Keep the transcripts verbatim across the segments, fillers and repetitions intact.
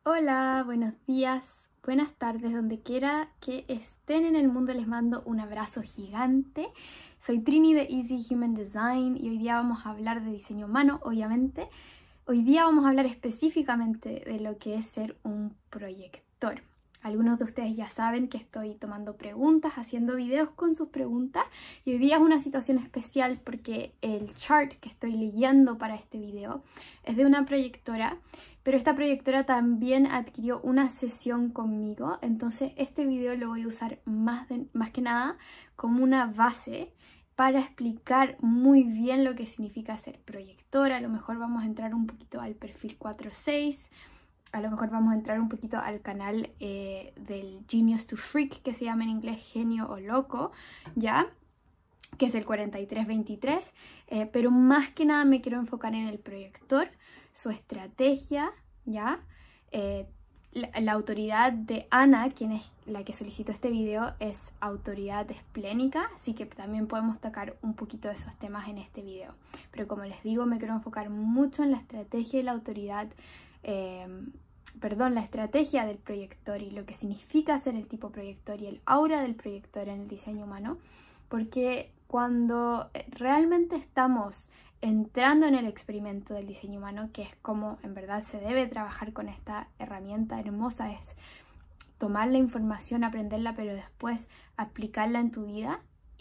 Hola, buenos días, buenas tardes, donde quiera que estén en el mundo les mando un abrazo gigante. Soy Trini de Easy Human Design y hoy día vamos a hablar de diseño humano, obviamente. Hoy día vamos a hablar específicamente de lo que es ser un proyector. Algunos de ustedes ya saben que estoy tomando preguntas, haciendo videos con sus preguntas, y hoy día es una situación especial porque el chart que estoy leyendo para este video es de una proyectora, pero esta proyectora también adquirió una sesión conmigo, entonces este video lo voy a usar más, de, más que nada como una base para explicar muy bien lo que significa ser proyectora. A lo mejor vamos a entrar un poquito al perfil cuatro seis, a lo mejor vamos a entrar un poquito al canal eh, del Genius to Freak, que se llama en inglés genio o loco, ¿ya? Que es el cuarenta y tres veintitrés, eh, pero más que nada me quiero enfocar en el proyector, su estrategia, ¿ya? Eh, la, la autoridad de Ana, quien es la que solicitó este video, es autoridad esplénica, así que también podemos tocar un poquito de esos temas en este video. Pero como les digo, me quiero enfocar mucho en la estrategia y la autoridad, eh, perdón, la estrategia del proyector y lo que significa ser el tipo proyector y el aura del proyector en el diseño humano, porque cuando realmente estamos entrando en el experimento del diseño humano, que es como en verdad se debe trabajar con esta herramienta hermosa, es tomar la información, aprenderla, pero después aplicarla en tu vida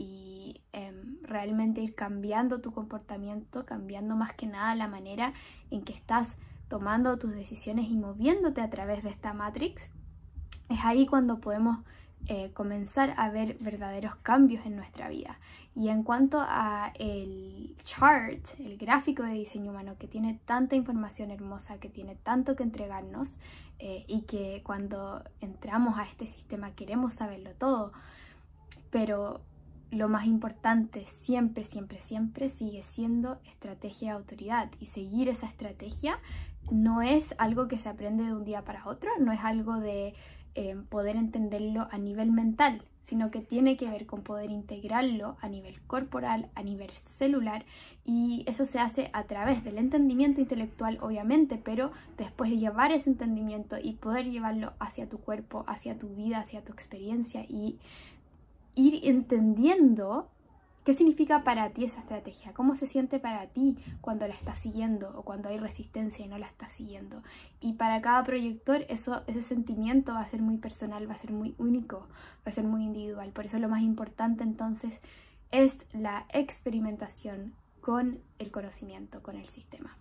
y eh, realmente ir cambiando tu comportamiento, cambiando más que nada la manera en que estás tomando tus decisiones y moviéndote a través de esta matrix. Es ahí cuando podemos Eh, comenzar a ver verdaderos cambios en nuestra vida. Y en cuanto a el chart, el gráfico de diseño humano, que tiene tanta información hermosa, que tiene tanto que entregarnos, eh, y que cuando entramos a este sistema queremos saberlo todo, pero lo más importante siempre, siempre, siempre sigue siendo estrategia y autoridad, y seguir esa estrategia no es algo que se aprende de un día para otro, no es algo de Eh, poder entenderlo a nivel mental, sino que tiene que ver con poder integrarlo a nivel corporal, a nivel celular, y eso se hace a través del entendimiento intelectual, obviamente, pero después de llevar ese entendimiento y poder llevarlo hacia tu cuerpo, hacia tu vida, hacia tu experiencia, y ir entendiendo qué significa para ti esa estrategia, cómo se siente para ti cuando la estás siguiendo o cuando hay resistencia y no la estás siguiendo. Y para cada proyector eso, ese sentimiento va a ser muy personal, va a ser muy único, va a ser muy individual. Por eso lo más importante entonces es la experimentación con el conocimiento, con el sistema.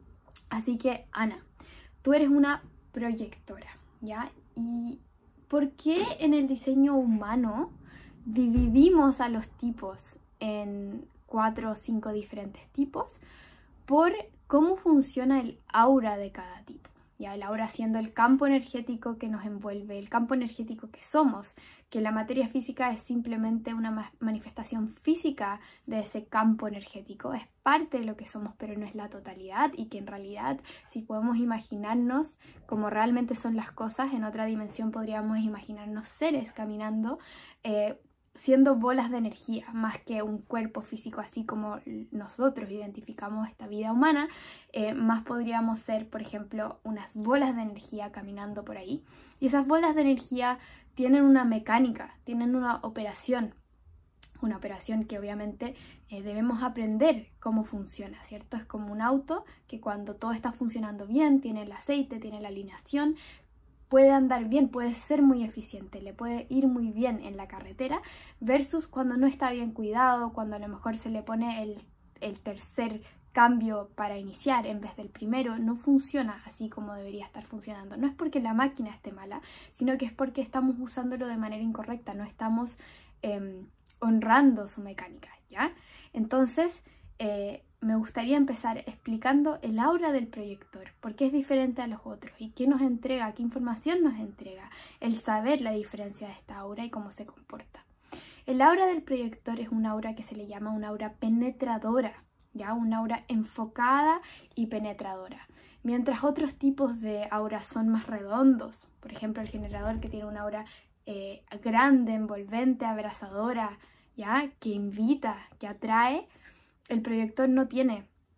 Así que, Ana, tú eres una proyectora, ¿ya? ¿Y por qué en el diseño humano dividimos a los tipos en cuatro o cinco diferentes tipos? Por cómo funciona el aura de cada tipo. Ya, el aura siendo el campo energético que nos envuelve, el campo energético que somos, que la materia física es simplemente una ma manifestación física de ese campo energético, es parte de lo que somos, pero no es la totalidad, y que en realidad, si podemos imaginarnos como realmente son las cosas, en otra dimensión podríamos imaginarnos seres caminando, eh, siendo bolas de energía, más que un cuerpo físico así como nosotros identificamos esta vida humana. Eh, más podríamos ser, por ejemplo, unas bolas de energía caminando por ahí, y esas bolas de energía tienen una mecánica, tienen una operación, una operación que obviamente eh, debemos aprender cómo funciona, ¿cierto? Es como un auto que cuando todo está funcionando bien, tiene el aceite, tiene la alineación, puede andar bien, puede ser muy eficiente, le puede ir muy bien en la carretera, versus cuando no está bien cuidado, cuando a lo mejor se le pone el, el tercer cambio para iniciar en vez del primero, no funciona así como debería estar funcionando. No es porque la máquina esté mala, sino que es porque estamos usándolo de manera incorrecta, no estamos eh, honrando su mecánica, ¿ya? Entonces, eh, me gustaría empezar explicando el aura del proyector, por qué es diferente a los otros y qué nos entrega, qué información nos entrega, el saber la diferencia de esta aura y cómo se comporta. El aura del proyector es un aura que se le llama una aura penetradora, ¿ya? Una aura enfocada y penetradora. Mientras otros tipos de auras son más redondos, por ejemplo el generador, que tiene una aura eh, grande, envolvente, abrazadora, ¿ya? Que invita, que atrae. El proyector no tiene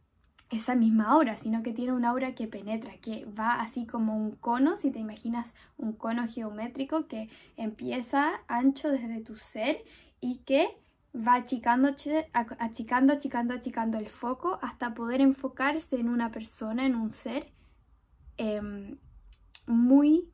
esa misma aura, sino que tiene un aura que penetra, que va así como un cono, si te imaginas un cono geométrico que empieza ancho desde tu ser y que va achicando, achicando, achicando, achicando el foco hasta poder enfocarse en una persona, en un ser eh, muy,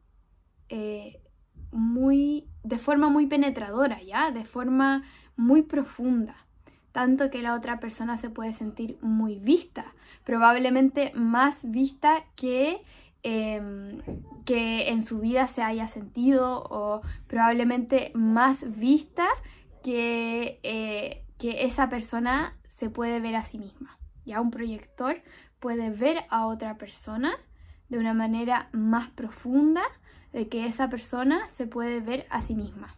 eh, muy, de forma muy penetradora, ¿ya? De forma muy profunda. Tanto que la otra persona se puede sentir muy vista, probablemente más vista que, eh, que en su vida se haya sentido, o probablemente más vista que, eh, que esa persona se puede ver a sí misma. Ya un proyector puede ver a otra persona de una manera más profunda de que esa persona se puede ver a sí misma.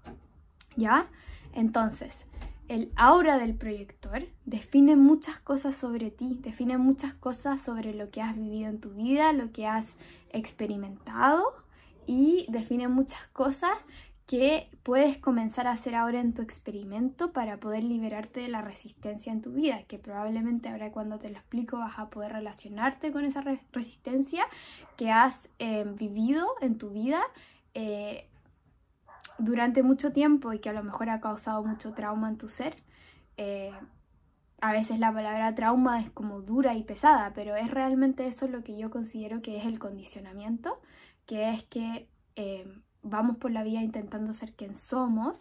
¿Ya? Entonces, el aura del proyector define muchas cosas sobre ti, define muchas cosas sobre lo que has vivido en tu vida, lo que has experimentado, y define muchas cosas que puedes comenzar a hacer ahora en tu experimento para poder liberarte de la resistencia en tu vida, que probablemente ahora cuando te lo explico vas a poder relacionarte con esa re resistencia que has eh, vivido en tu vida eh, durante mucho tiempo y que a lo mejor ha causado mucho trauma en tu ser. Eh, a veces la palabra trauma es como dura y pesada, pero es realmente eso lo que yo considero que es el condicionamiento, que es que eh, vamos por la vida intentando ser quien somos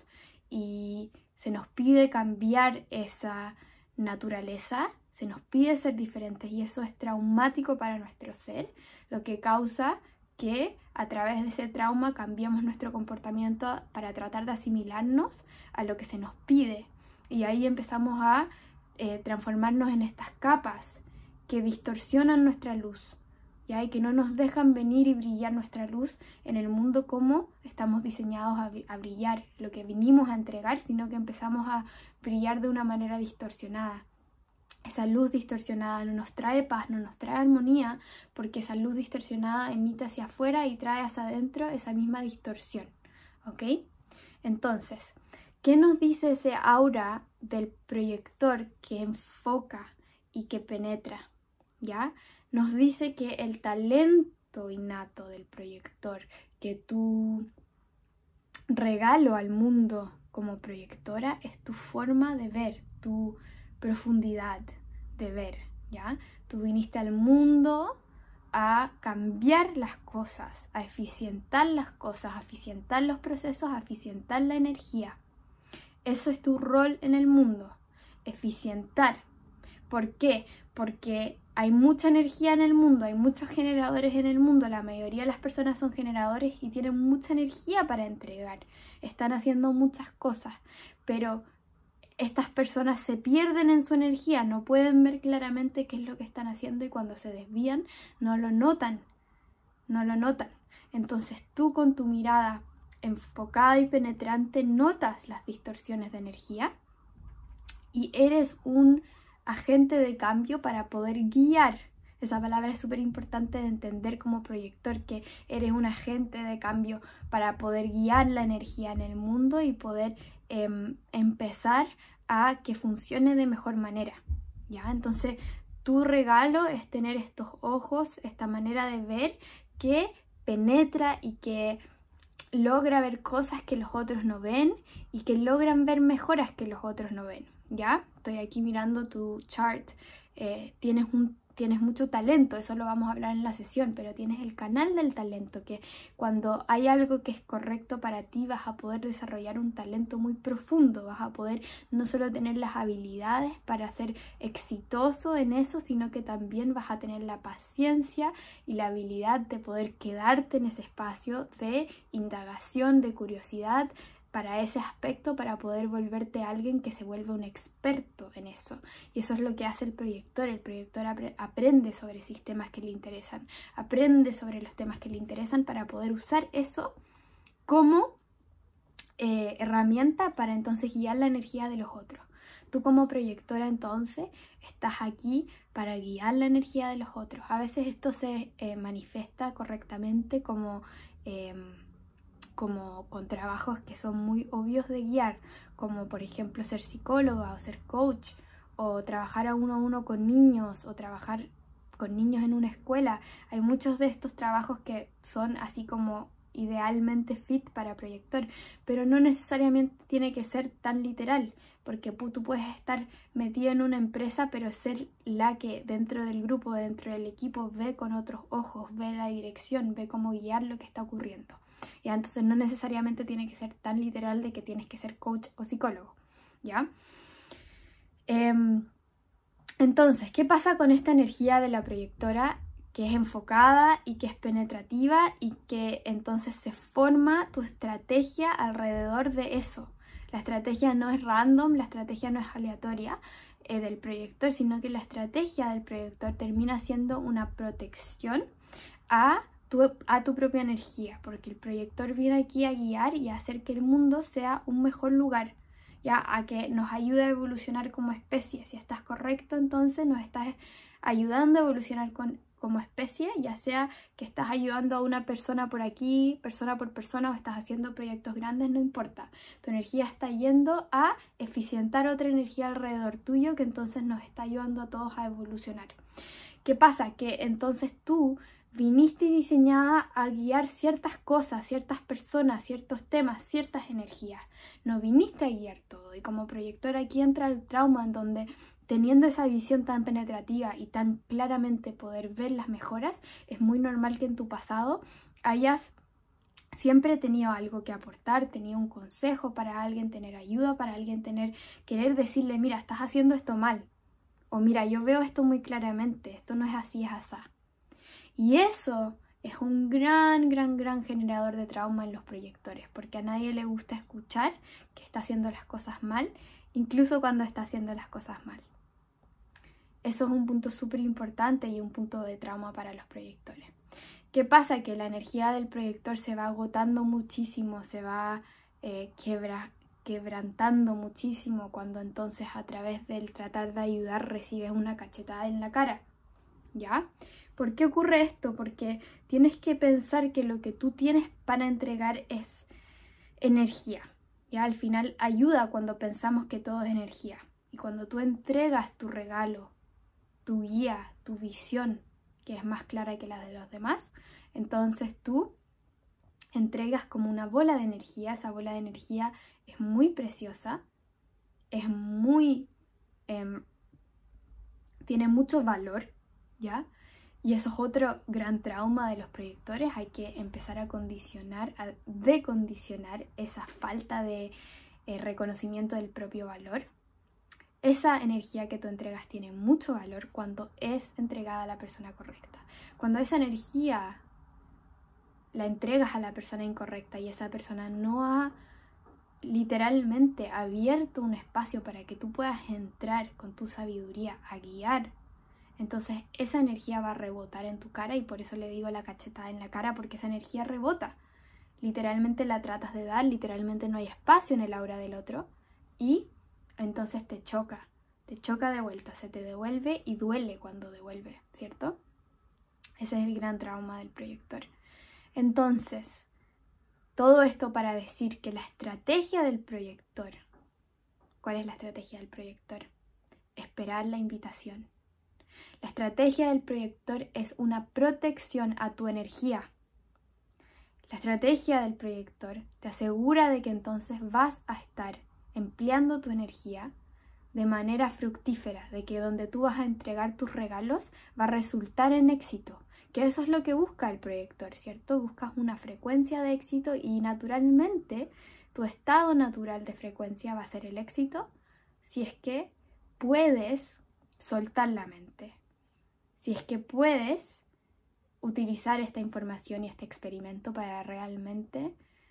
y se nos pide cambiar esa naturaleza, se nos pide ser diferentes y eso es traumático para nuestro ser, lo que causa que a través de ese trauma cambiamos nuestro comportamiento para tratar de asimilarnos a lo que se nos pide, y ahí empezamos a eh, transformarnos en estas capas que distorsionan nuestra luz, ¿ya? Y que no nos dejan venir y brillar nuestra luz en el mundo como estamos diseñados a, a brillar, lo que vinimos a entregar, sino que empezamos a brillar de una manera distorsionada. Esa luz distorsionada no nos trae paz, no nos trae armonía, porque esa luz distorsionada emite hacia afuera y trae hacia adentro esa misma distorsión, ¿ok? Entonces, ¿qué nos dice ese aura del proyector que enfoca y que penetra? ¿Ya? Nos dice que el talento innato del proyector, que tu regalo al mundo como proyectora es tu forma de ver, tu profundidad de ver, ¿ya? Tú viniste al mundo a cambiar las cosas, a eficientar las cosas, a eficientar los procesos, a eficientar la energía. Eso es tu rol en el mundo, eficientar. ¿Por qué? Porque hay mucha energía en el mundo, hay muchos generadores en el mundo, la mayoría de las personas son generadores y tienen mucha energía para entregar, están haciendo muchas cosas, pero estas personas se pierden en su energía, no pueden ver claramente qué es lo que están haciendo y cuando se desvían no lo notan, no lo notan. Entonces tú con tu mirada enfocada y penetrante notas las distorsiones de energía y eres un agente de cambio para poder guiar. Esa palabra es súper importante de entender como proyector, que eres un agente de cambio para poder guiar la energía en el mundo y poder eh, empezar a que funcione de mejor manera, ¿ya? Entonces tu regalo es tener estos ojos, esta manera de ver que penetra y que logra ver cosas que los otros no ven y que logran ver mejoras que los otros no ven, ¿ya? Estoy aquí mirando tu chart, eh, tienes un Tienes mucho talento, eso lo vamos a hablar en la sesión, pero tienes el canal del talento, que cuando hay algo que es correcto para ti vas a poder desarrollar un talento muy profundo, vas a poder no solo tener las habilidades para ser exitoso en eso, sino que también vas a tener la paciencia y la habilidad de poder quedarte en ese espacio de indagación, de curiosidad, para ese aspecto, para poder volverte alguien que se vuelve un experto en eso. Y eso es lo que hace el proyector. El proyector ap aprende sobre sistemas que le interesan, aprende sobre los temas que le interesan para poder usar eso como eh, herramienta para entonces guiar la energía de los otros. Tú como proyectora entonces estás aquí para guiar la energía de los otros. A veces esto se eh, manifiesta correctamente como... Eh, como con trabajos que son muy obvios de guiar, como por ejemplo ser psicóloga o ser coach o trabajar a uno a uno con niños, o trabajar con niños en una escuela. Hay muchos de estos trabajos que son así como idealmente fit para proyector, pero no necesariamente tiene que ser tan literal, porque tú puedes estar metido en una empresa, pero ser la que dentro del grupo, dentro del equipo, ve con otros ojos, ve la dirección, ve cómo guiar lo que está ocurriendo. ¿Ya? Entonces no necesariamente tiene que ser tan literal de que tienes que ser coach o psicólogo, ¿ya? Eh, entonces, ¿qué pasa con esta energía de la proyectora que es enfocada y que es penetrativa y que entonces se forma tu estrategia alrededor de eso? La estrategia no es random, la estrategia no es aleatoria eh, del proyector, sino que la estrategia del proyector termina siendo una protección a tu, a tu propia energía, porque el proyector viene aquí a guiar y a hacer que el mundo sea un mejor lugar, ya, a que nos ayude a evolucionar como especie. Si estás correcto, entonces nos estás ayudando a evolucionar con como especie, ya sea que estás ayudando a una persona por aquí, persona por persona, o estás haciendo proyectos grandes, no importa. Tu energía está yendo a eficientar otra energía alrededor tuyo que entonces nos está ayudando a todos a evolucionar. ¿Qué pasa? Que entonces tú viniste diseñada a guiar ciertas cosas, ciertas personas, ciertos temas, ciertas energías. No viniste a guiar todo. Y como proyector aquí entra el trauma, en donde teniendo esa visión tan penetrativa y tan claramente poder ver las mejoras, es muy normal que en tu pasado hayas siempre tenido algo que aportar, tenido un consejo para alguien, tener ayuda para alguien, tener, querer decirle, mira, estás haciendo esto mal. O mira, yo veo esto muy claramente, esto no es así, es asá. Y eso es un gran, gran, gran generador de trauma en los proyectores, porque a nadie le gusta escuchar que está haciendo las cosas mal, incluso cuando está haciendo las cosas mal. Eso es un punto súper importante y un punto de trauma para los proyectores. ¿Qué pasa? Que la energía del proyector se va agotando muchísimo, se va eh, quebra, quebrantando muchísimo cuando entonces a través del tratar de ayudar recibes una cachetada en la cara, ¿ya? ¿Por qué ocurre esto? Porque tienes que pensar que lo que tú tienes para entregar es energía, ¿ya? Al final ayuda cuando pensamos que todo es energía. Y cuando tú entregas tu regalo, tu guía, tu visión, que es más clara que la de los demás, entonces tú entregas como una bola de energía. Esa bola de energía es muy preciosa, es muy... Eh, tiene mucho valor, ¿ya? Y eso es otro gran trauma de los proyectores. Hay que empezar a condicionar, a decondicionar esa falta de eh, reconocimiento del propio valor. Esa energía que tú entregas tiene mucho valor cuando es entregada a la persona correcta. Cuando esa energía la entregas a la persona incorrecta y esa persona no ha literalmente abierto un espacio para que tú puedas entrar con tu sabiduría a guiar, entonces esa energía va a rebotar en tu cara, y por eso le digo la cachetada en la cara, porque esa energía rebota. Literalmente la tratas de dar, literalmente no hay espacio en el aura del otro y entonces te choca, te choca de vuelta, se te devuelve y duele cuando devuelve, ¿cierto? Ese es el gran trauma del proyector. Entonces, todo esto para decir que la estrategia del proyector, ¿cuál es la estrategia del proyector? Esperar la invitación. La estrategia del proyector es una protección a tu energía. La estrategia del proyector te asegura de que entonces vas a estar empleando tu energía de manera fructífera, de que donde tú vas a entregar tus regalos va a resultar en éxito, que eso es lo que busca el proyector, ¿cierto? Buscas una frecuencia de éxito y naturalmente tu estado natural de frecuencia va a ser el éxito si es que puedes soltar la mente, si es que puedes utilizar esta información y este experimento para realmente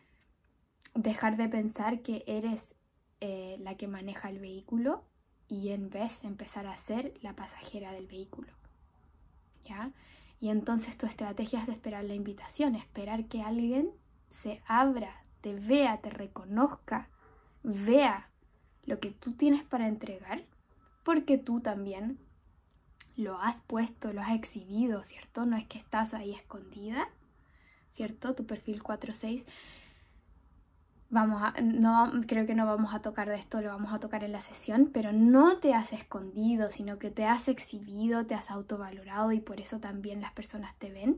dejar de pensar que eres eh, la que maneja el vehículo y en vez empezar a ser la pasajera del vehículo, ¿ya? Y entonces tu estrategia es de esperar la invitación, esperar que alguien se abra, te vea, te reconozca, vea lo que tú tienes para entregar, porque tú también lo has puesto, lo has exhibido, ¿cierto? No es que estás ahí escondida, ¿cierto? Tu perfil cuatro seis vamos a, no, creo que no vamos a tocar de esto, lo vamos a tocar en la sesión, pero no te has escondido, sino que te has exhibido, te has autovalorado y por eso también las personas te ven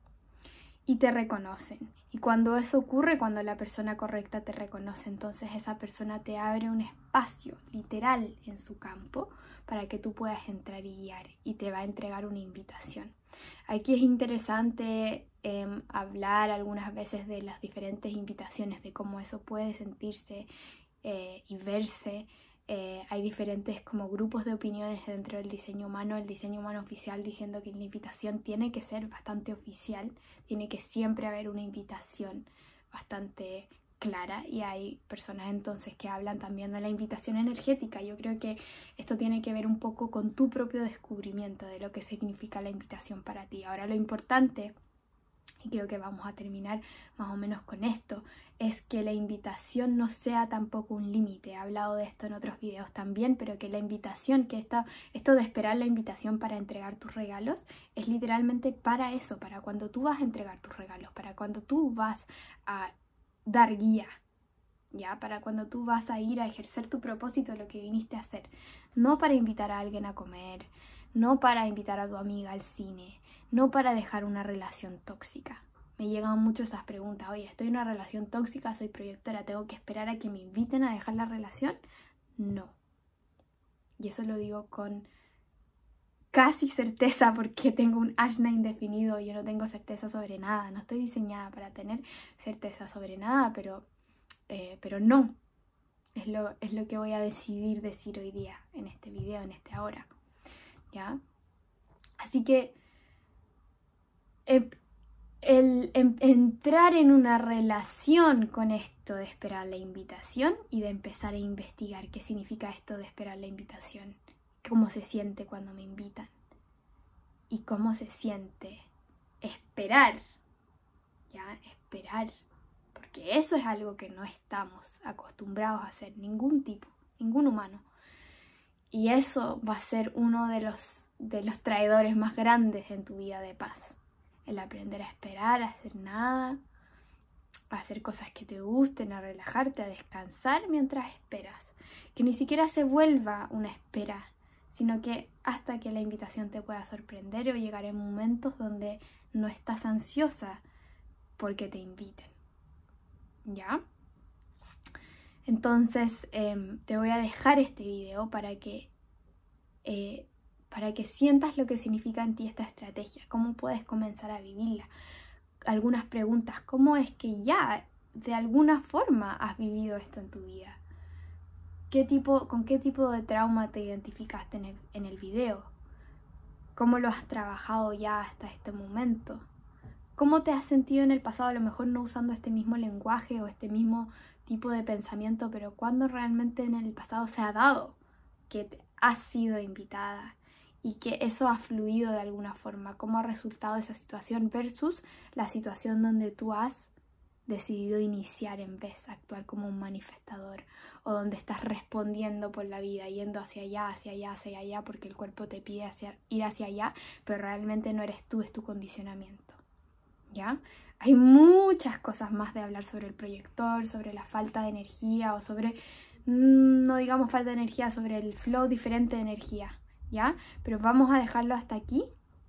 y te reconocen. Y cuando eso ocurre, cuando la persona correcta te reconoce, entonces esa persona te abre un espacio literal en su campo para que tú puedas entrar y guiar y te va a entregar una invitación. Aquí es interesante eh, hablar algunas veces de las diferentes invitaciones, de cómo eso puede sentirse eh, y verse. Eh, hay diferentes como grupos de opiniones dentro del diseño humano, el diseño humano oficial diciendo que la invitación tiene que ser bastante oficial, tiene que siempre haber una invitación bastante clara, y hay personas entonces que hablan también de la invitación energética. Yo creo que esto tiene que ver un poco con tu propio descubrimiento de lo que significa la invitación para ti. Ahora lo importante, y creo que vamos a terminar más o menos con esto, es que la invitación no sea tampoco un límite. He hablado de esto en otros videos también, pero que la invitación, que esta, esto de esperar la invitación para entregar tus regalos, es literalmente para eso, para cuando tú vas a entregar tus regalos, para cuando tú vas a dar guía, ¿ya? Para cuando tú vas a ir a ejercer tu propósito, lo que viniste a hacer. No para invitar a alguien a comer, no para invitar a tu amiga al cine, no para dejar una relación tóxica. Me llegan mucho esas preguntas. Oye, estoy en una relación tóxica, soy proyectora, ¿tengo que esperar a que me inviten a dejar la relación? No. Y eso lo digo con casi certeza porque tengo un Ajna indefinido. Yo no tengo certeza sobre nada. No estoy diseñada para tener certeza sobre nada, pero, eh, pero no. Es lo, es lo que voy a decidir decir hoy día, en este video, en este ahora. ¿Ya? Así que eh, el, el entrar en una relación con esto de esperar la invitación y de empezar a investigar qué significa esto de esperar la invitación, cómo se siente cuando me invitan y cómo se siente esperar, ¿ya? Esperar, porque eso es algo que no estamos acostumbrados a hacer, ningún tipo, ningún humano. Y eso va a ser uno de los, de los traidores más grandes en tu vida de paz. El aprender a esperar, a hacer nada, a hacer cosas que te gusten, a relajarte, a descansar mientras esperas. Que ni siquiera se vuelva una espera, sino que hasta que la invitación te pueda sorprender o llegar en momentos donde no estás ansiosa porque te inviten. ¿Ya? Entonces eh, te voy a dejar este video para que, eh, para que sientas lo que significa en ti esta estrategia, cómo puedes comenzar a vivirla. Algunas preguntas, ¿cómo es que ya de alguna forma has vivido esto en tu vida? ¿Qué tipo, ¿Con qué tipo de trauma te identificaste en el, en el video? ¿Cómo lo has trabajado ya hasta este momento? ¿Cómo te has sentido en el pasado, a lo mejor no usando este mismo lenguaje o este mismo tipo de pensamiento, pero cuando realmente en el pasado se ha dado que te has sido invitada y que eso ha fluido de alguna forma? ¿Cómo ha resultado esa situación versus la situación donde tú has decidido iniciar en vez de actuar como un manifestador, o donde estás respondiendo por la vida, yendo hacia allá, hacia allá, hacia allá, porque el cuerpo te pide hacia, ir hacia allá, pero realmente no eres tú, es tu condicionamiento? ¿Ya? Hay muchas cosas más de hablar sobre el proyector, sobre la falta de energía o sobre, no digamos falta de energía, sobre el flow diferente de energía, ¿ya? Pero vamos a dejarlo hasta aquí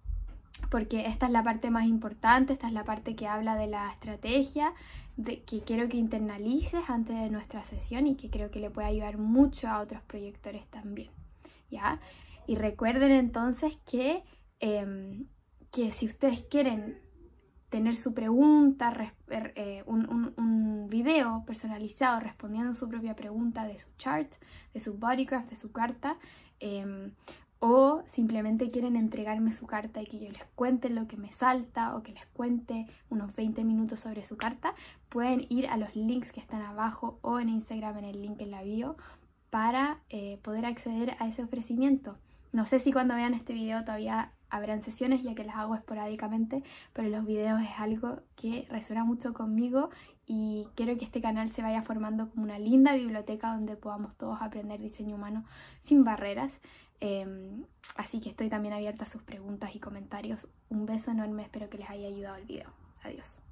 porque esta es la parte más importante, esta es la parte que habla de la estrategia, de, que quiero que internalices antes de nuestra sesión y que creo que le puede ayudar mucho a otros proyectores también, ¿ya? Y recuerden entonces que, eh, que si ustedes quieren tener su pregunta, eh, un, un, un video personalizado respondiendo su propia pregunta de su chart, de su bodygraph, de su carta, eh, o simplemente quieren entregarme su carta y que yo les cuente lo que me salta o que les cuente unos veinte minutos sobre su carta, pueden ir a los links que están abajo o en Instagram en el link en la bio para eh, poder acceder a ese ofrecimiento. No sé si cuando vean este video todavía habrán sesiones, ya que las hago esporádicamente, pero los videos es algo que resuena mucho conmigo y quiero que este canal se vaya formando como una linda biblioteca donde podamos todos aprender diseño humano sin barreras. Eh, así que estoy también abierta a sus preguntas y comentarios. Un beso enorme, espero que les haya ayudado el video. Adiós.